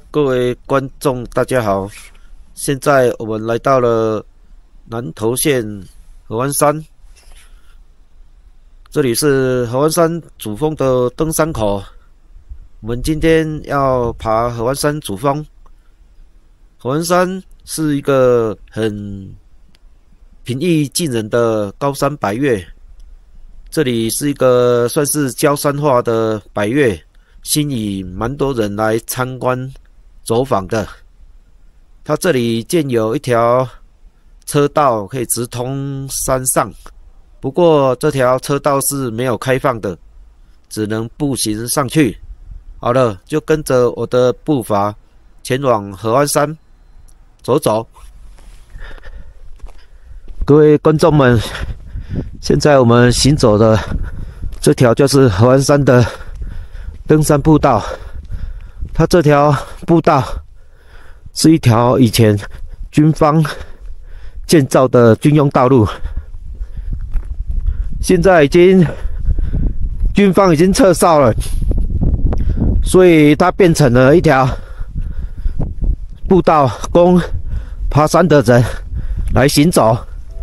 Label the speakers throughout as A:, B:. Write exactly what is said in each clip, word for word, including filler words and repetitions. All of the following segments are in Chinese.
A: 各位观众，大家好！现在我们来到了南投县合欢山，这里是合欢山主峰的登山口。我们今天要爬合欢山主峰。合欢山是一个很平易近人的高山百岳，这里是一个算是郊山化的百岳，吸引蛮多人来参观走访的。它这里建有一条车道可以直通山上，不过这条车道是没有开放的，只能步行上去。好了，就跟着我的步伐前往合欢山走走。各位观众们，现在我们行走的这条就是合欢山的登山步道。它这条步道是一条以前军方建造的军用道路，现在已经军方已经撤哨了，所以它变成了一条步道，供爬山的人来行走。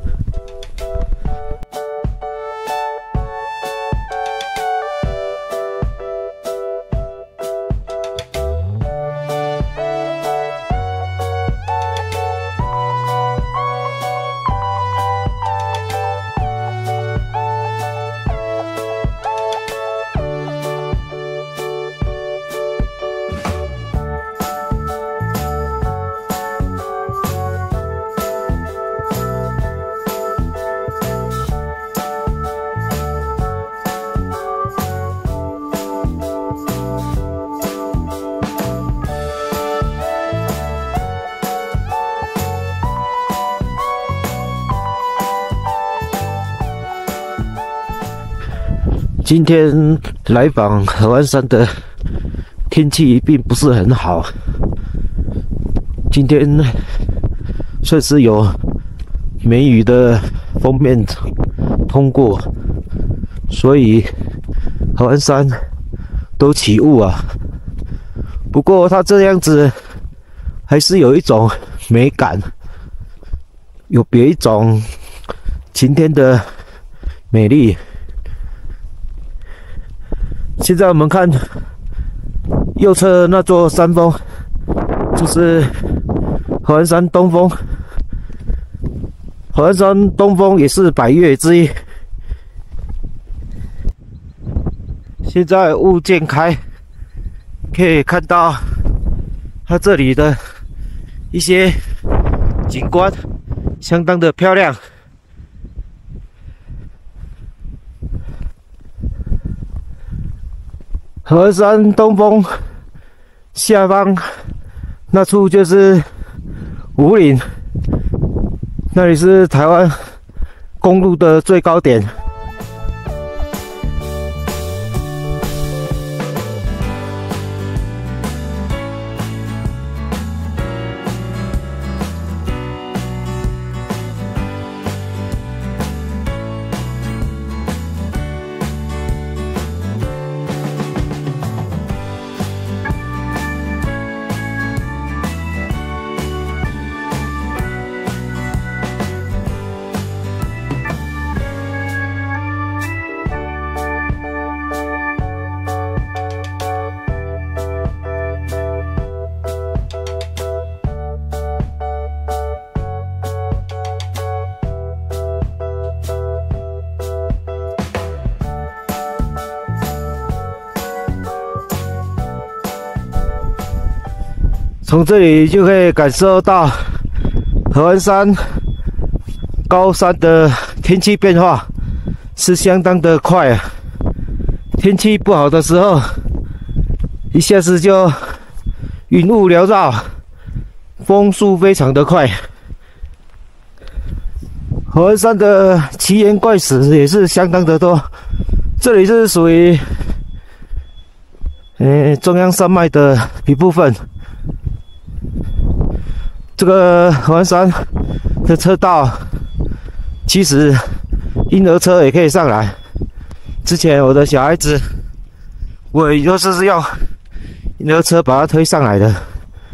A: 今天来访合欢山的天气并不是很好，今天算是有梅雨的锋面通过，所以合欢山都起雾啊。不过它这样子还是有一种美感，有别一种晴天的美丽。现在我们看右侧那座山峰，就是合欢山东峰。合欢山东峰也是百岳之一。现在雾渐开，可以看到它这里的一些景观相当的漂亮。合欢山东峰下方那处就是武岭，那里是台湾公路的最高点。从这里就可以感受到合欢山高山的天气变化是相当的快啊！天气不好的时候，一下子就云雾缭绕，风速非常的快。合欢山的奇岩怪石也是相当的多，这里是属于呃中央山脉的一部分。这个合欢山的车道，其实婴儿车也可以上来。之前我的小孩子，我也就是用婴儿车把它推上来的。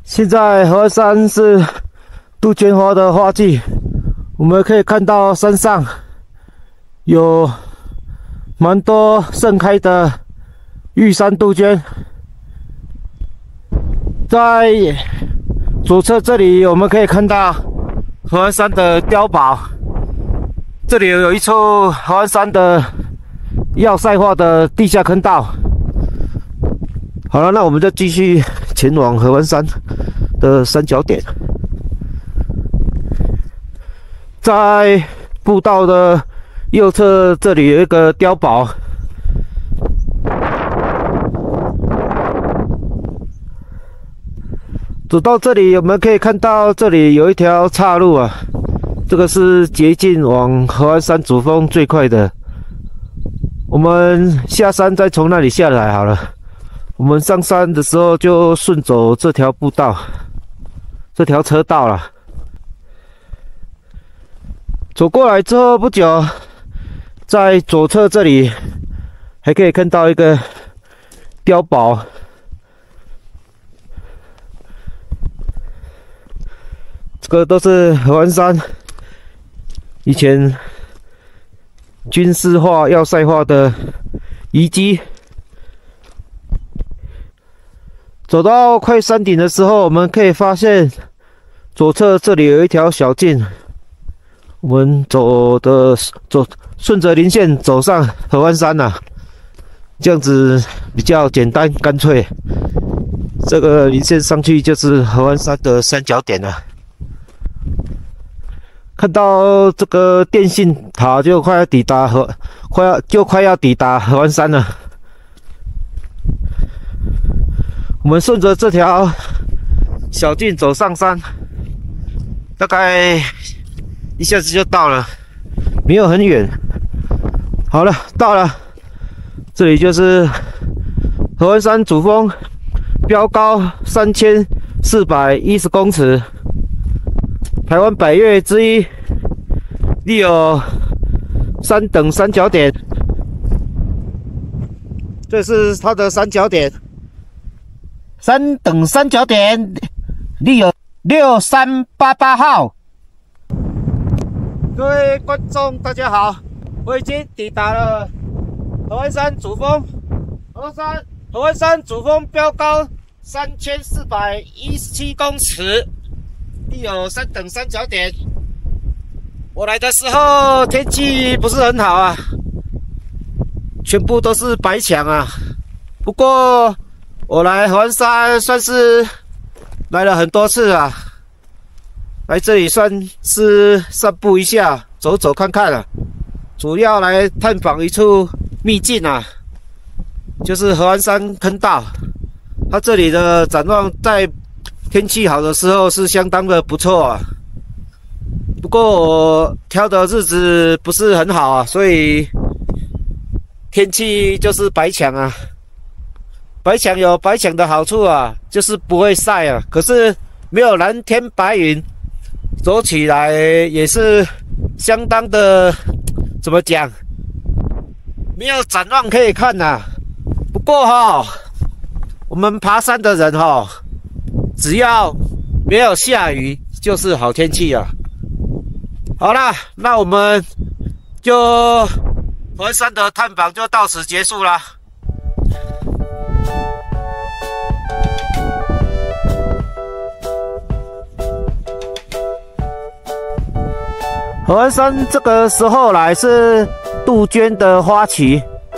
A: 现在合欢山是杜鹃花的花季，我们可以看到山上有蛮多盛开的玉山杜鹃。在左侧这里，我们可以看到合欢山的碉堡。这里有一处合欢山的要塞化的地下坑道。好了，那我们就继续前往合欢山的三角点。在步道的右侧，这里有一个碉堡。走到这里，我们可以看到这里有一条岔路啊，这个是捷径往合欢山主峰最快的。我们下山再从那里下来好了。我们上山的时候就顺走这条步道，这条车道了。走过来之后不久，在左侧这里还可以看到一个碉堡。这个都是合欢山以前军事化、要塞化的遗迹。走到快山顶的时候，我们可以发现左侧这里有一条小径，我们走的走顺着林线走上合欢山啊，这样子比较简单干脆。这个林线上去就是合欢山的三角点了。看到这个电信塔就快要抵达合，快要就快要抵达合欢山了。我们顺着这条小径走上山，大概一下子就到了，没有很远。好了，到了，这里就是合欢山主峰，标高三千四百一十公尺，台湾百岳之一，立有三等三角点。这是它的三角点。三等三角点立有六三八八号。各位观众，大家好，我已经抵达了合欢山主峰。合欢山合欢山主峰标高三千四百一十七公尺，立有三等三角点。我来的时候天气不是很好啊，全部都是白墙啊。不过我来合欢山算是来了很多次啊，来这里算是散步一下，走走看看啊。主要来探访一处秘境啊，就是合欢山坑道。它这里的展望在天气好的时候是相当的不错啊。不过我挑的日子不是很好啊，所以天气就是白墙啊。白墙有白墙的好处啊，就是不会晒啊。可是没有蓝天白云，走起来也是相当的，怎么讲？没有展望可以看呐、啊。不过哈、哦，我们爬山的人哈、哦，只要没有下雨，就是好天气啊。好啦，那我们就合欢山的探访就到此结束啦。合欢山这个时候来是杜鹃的花期。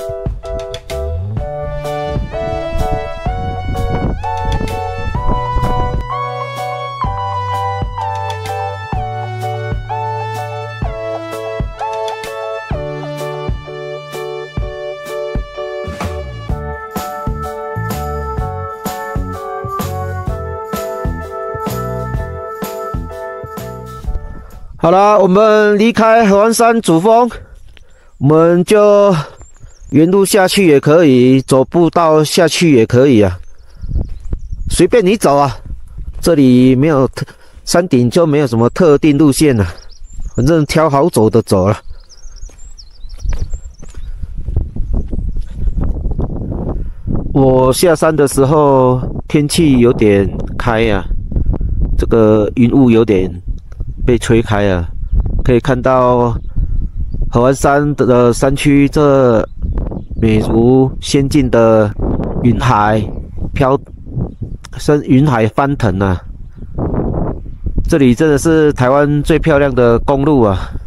A: 好了，我们离开合欢山主峰，我们就原路下去也可以，走步道下去也可以啊，随便你走啊。这里没有特山顶就没有什么特定路线了、啊，反正挑好走的走了。我下山的时候天气有点开呀、啊。 这个云雾有点被吹开了，可以看到合欢山的山区这美如仙境的云海飘，深云海翻腾啊！这里真的是台湾最漂亮的公路啊！